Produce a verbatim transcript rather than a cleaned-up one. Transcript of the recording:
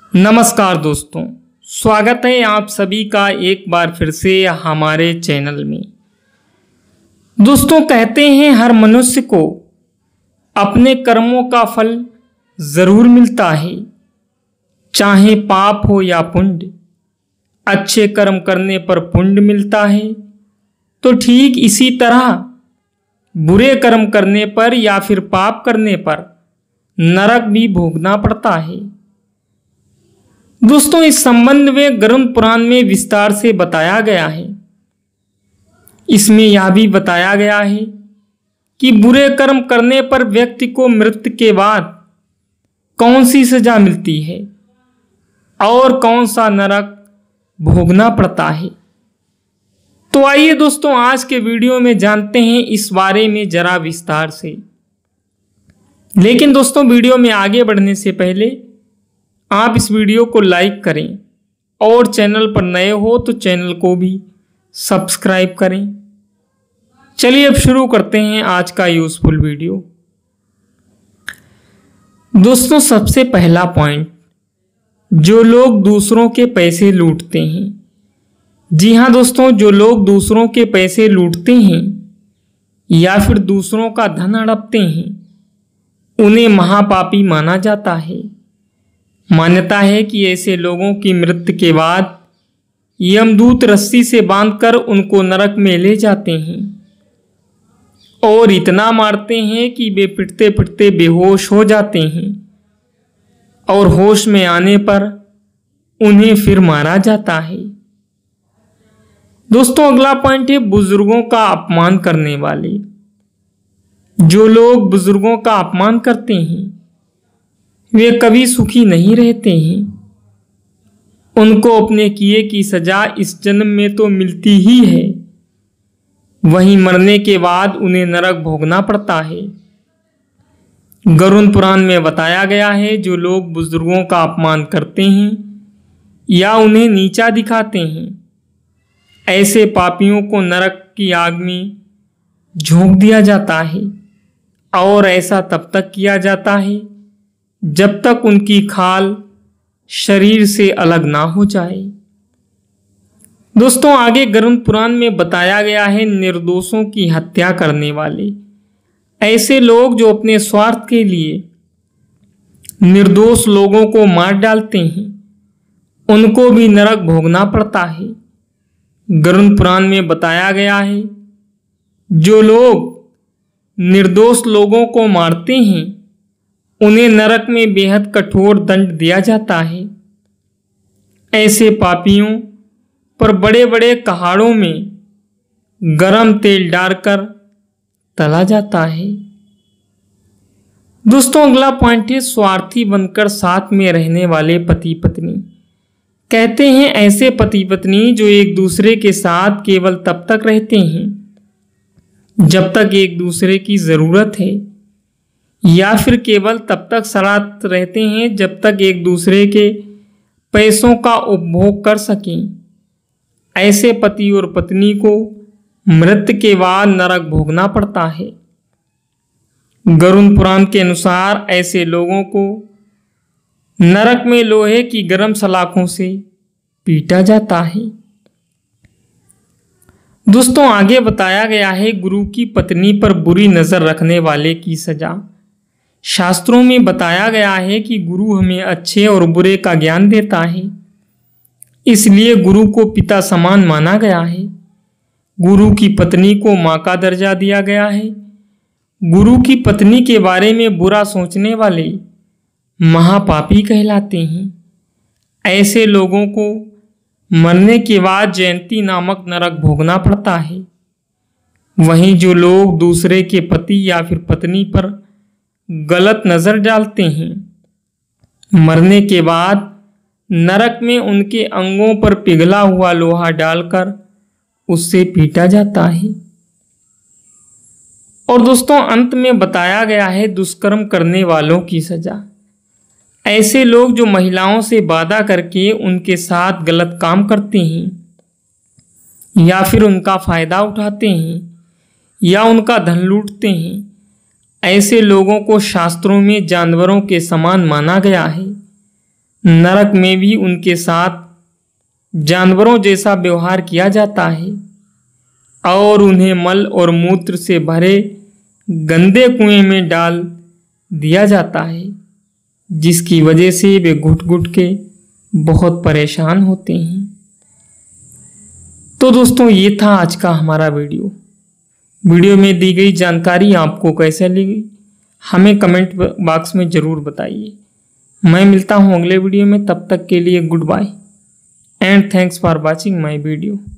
नमस्कार दोस्तों, स्वागत है आप सभी का एक बार फिर से हमारे चैनल में। दोस्तों, कहते हैं हर मनुष्य को अपने कर्मों का फल जरूर मिलता है, चाहे पाप हो या पुण्य। अच्छे कर्म करने पर पुण्य मिलता है, तो ठीक इसी तरह बुरे कर्म करने पर या फिर पाप करने पर नरक भी भोगना पड़ता है। दोस्तों, इस संबंध में गरुड़ पुराण में विस्तार से बताया गया है। इसमें यह भी बताया गया है कि बुरे कर्म करने पर व्यक्ति को मृत्यु के बाद कौन सी सजा मिलती है और कौन सा नरक भोगना पड़ता है। तो आइए दोस्तों, आज के वीडियो में जानते हैं इस बारे में जरा विस्तार से। लेकिन दोस्तों, वीडियो में आगे बढ़ने से पहले आप इस वीडियो को लाइक करें और चैनल पर नए हो तो चैनल को भी सब्सक्राइब करें। चलिए अब शुरू करते हैं आज का यूजफुल वीडियो। दोस्तों, सबसे पहला पॉइंट, जो लोग दूसरों के पैसे लूटते हैं। जी हाँ दोस्तों, जो लोग दूसरों के पैसे लूटते हैं या फिर दूसरों का धन हड़पते हैं, उन्हें महापापी माना जाता है। मान्यता है कि ऐसे लोगों की मृत्यु के बाद यमदूत रस्सी से बांधकर उनको नरक में ले जाते हैं और इतना मारते हैं कि वे पिटते पिटते बेहोश हो जाते हैं और होश में आने पर उन्हें फिर मारा जाता है। दोस्तों, अगला पॉइंट है बुजुर्गों का अपमान करने वाले। जो लोग बुजुर्गों का अपमान करते हैं वे कभी सुखी नहीं रहते हैं। उनको अपने किए की सजा इस जन्म में तो मिलती ही है, वहीं मरने के बाद उन्हें नरक भोगना पड़ता है। गरुड़ पुराण में बताया गया है, जो लोग बुजुर्गों का अपमान करते हैं या उन्हें नीचा दिखाते हैं, ऐसे पापियों को नरक की आग में झोंक दिया जाता है और ऐसा तब तक किया जाता है जब तक उनकी खाल शरीर से अलग ना हो जाए। दोस्तों, आगे गरुड़ पुराण में बताया गया है निर्दोषों की हत्या करने वाले। ऐसे लोग जो अपने स्वार्थ के लिए निर्दोष लोगों को मार डालते हैं, उनको भी नरक भोगना पड़ता है। गरुड़ पुराण में बताया गया है, जो लोग निर्दोष लोगों को मारते हैं उन्हें नरक में बेहद कठोर दंड दिया जाता है। ऐसे पापियों पर बड़े बड़े कहाड़ों में गरम तेल डालकर तला जाता है। दोस्तों, अगला पॉइंट है स्वार्थी बनकर साथ में रहने वाले पति पत्नी। कहते हैं ऐसे पति पत्नी जो एक दूसरे के साथ केवल तब तक रहते हैं जब तक एक दूसरे की जरूरत है, या फिर केवल तब तक साथ रहते हैं जब तक एक दूसरे के पैसों का उपभोग कर सकें। ऐसे पति और पत्नी को मृत्यु के बाद नरक भोगना पड़ता है। गरुड़ पुराण के अनुसार ऐसे लोगों को नरक में लोहे की गर्म सलाखों से पीटा जाता है। दोस्तों, आगे बताया गया है गुरु की पत्नी पर बुरी नजर रखने वाले की सजा। शास्त्रों में बताया गया है कि गुरु हमें अच्छे और बुरे का ज्ञान देता है, इसलिए गुरु को पिता समान माना गया है। गुरु की पत्नी को मां का दर्जा दिया गया है। गुरु की पत्नी के बारे में बुरा सोचने वाले महापापी कहलाते हैं। ऐसे लोगों को मरने के बाद जयंती नामक नरक भोगना पड़ता है। वहीं जो लोग दूसरे के पति या फिर पत्नी पर गलत नजर डालते हैं, मरने के बाद नरक में उनके अंगों पर पिघला हुआ लोहा डालकर उससे पीटा जाता है। और दोस्तों, अंत में बताया गया है दुष्कर्म करने वालों की सजा। ऐसे लोग जो महिलाओं से वादा करके उनके साथ गलत काम करते हैं या फिर उनका फायदा उठाते हैं या उनका धन लूटते हैं, ऐसे लोगों को शास्त्रों में जानवरों के समान माना गया है। नरक में भी उनके साथ जानवरों जैसा व्यवहार किया जाता है और उन्हें मल और मूत्र से भरे गंदे कुएं में डाल दिया जाता है, जिसकी वजह से वे घुट घुट के बहुत परेशान होते हैं। तो दोस्तों, ये था आज का हमारा वीडियो। वीडियो में दी गई जानकारी आपको कैसे लगी हमें कमेंट बॉक्स में ज़रूर बताइए। मैं मिलता हूँ अगले वीडियो में, तब तक के लिए goodbye and thanks for watching my video.